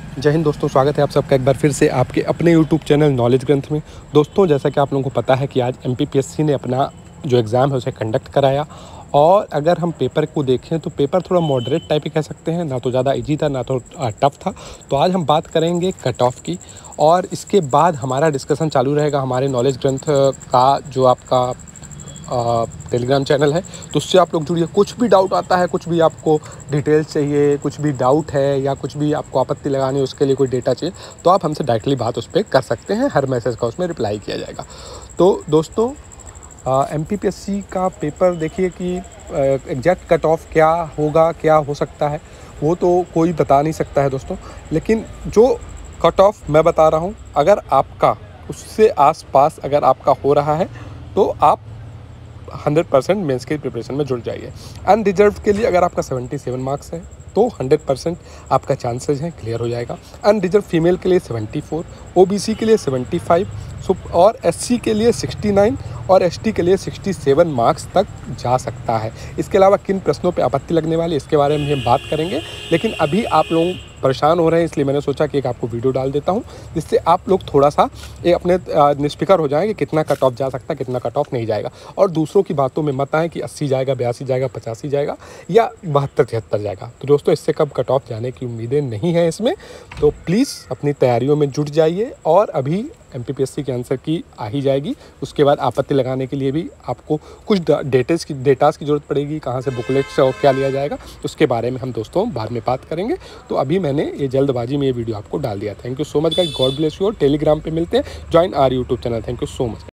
जय हिंद दोस्तों, स्वागत है आप सबका एक बार फिर से आपके अपने यूट्यूब चैनल नॉलेज ग्रंथ में। दोस्तों, जैसा कि आप लोगों को पता है कि आज एमपीपीएससी ने अपना जो एग्ज़ाम है उसे कंडक्ट कराया। और अगर हम पेपर को देखें तो पेपर थोड़ा मॉडरेट टाइप ही कह सकते हैं, ना तो ज़्यादा इजी था ना तो टफ था। तो आज हम बात करेंगे कट ऑफ की, और इसके बाद हमारा डिस्कशन चालू रहेगा हमारे नॉलेज ग्रंथ का जो आपका टेलीग्राम चैनल है। तो उससे आप लोग जुड़िए। कुछ भी डाउट आता है, कुछ भी आपको डिटेल्स चाहिए, कुछ भी डाउट है या कुछ भी आपको आपत्ति लगानी है, उसके लिए कोई डेटा चाहिए तो आप हमसे डायरेक्टली बात उस पर कर सकते हैं। हर मैसेज का उसमें रिप्लाई किया जाएगा। तो दोस्तों, एमपीपीएससी का पेपर देखिए कि एग्जैक्ट कट ऑफ क्या होगा, क्या हो सकता है, वो तो कोई बता नहीं सकता है दोस्तों। लेकिन जो कट ऑफ मैं बता रहा हूँ, अगर आपका उससे आसपास अगर आपका हो रहा है तो आप 100% मेंस की प्रिपरेशन में जुड़ जाइए। अनरिजर्व के लिए अगर आपका 77 मार्क्स है तो 100% आपका चांसेस हैं क्लियर हो जाएगा। अनरिजर्व फीमेल के लिए 74, ओबीसी के लिए 75, और एससी के लिए 69 और एसटी के लिए 67 मार्क्स तक जा सकता है। इसके अलावा किन प्रश्नों पे आपत्ति लगने वाली है इसके बारे में हम बात करेंगे। लेकिन अभी आप लोग परेशान हो रहे हैं, इसलिए मैंने सोचा कि एक आपको वीडियो डाल देता हूं, जिससे आप लोग थोड़ा सा ये अपने निष्फिक्र हो जाएंगे कितना कट ऑफ जा सकता है, कितना कट ऑफ नहीं जाएगा। और दूसरों की बातों में मत आए कि 80 जाएगा, 82 जाएगा, 85 जाएगा या 72-73 जाएगा। तो दोस्तों, इससे कब कट ऑफ जाने की उम्मीदें नहीं है इसमें। तो प्लीज़ अपनी तैयारियों में जुट जाइए। और अभी एमपीपीएससी के आंसर की आ ही जाएगी, उसके बाद आपत्ति लगाने के लिए भी आपको कुछ डेटास की ज़रूरत पड़ेगी, कहाँ से बुकलेट से और क्या लिया जाएगा, उसके बारे में हम दोस्तों बाद में बात करेंगे। तो अभी मैंने ये जल्दबाजी में ये वीडियो आपको डाल दिया। Thank you so much guys, God bless you. और टेलीग्राम पे मिलते हैं, join our YouTube channel. Thank you so much.